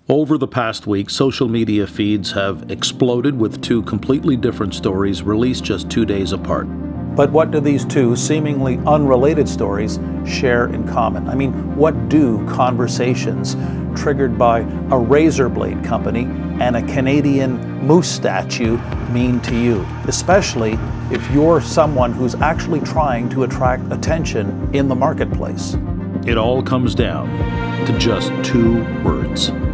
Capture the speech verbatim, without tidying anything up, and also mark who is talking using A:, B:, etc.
A: Over the past week, social media feeds have exploded with two completely different stories released just two days apart.
B: But what do these two seemingly unrelated stories share in common? I mean, what do conversations triggered by a razor blade company and a Canadian moose statue mean to you? Especially if you're someone who's actually trying to attract attention in the marketplace.
A: It all comes down to just two words.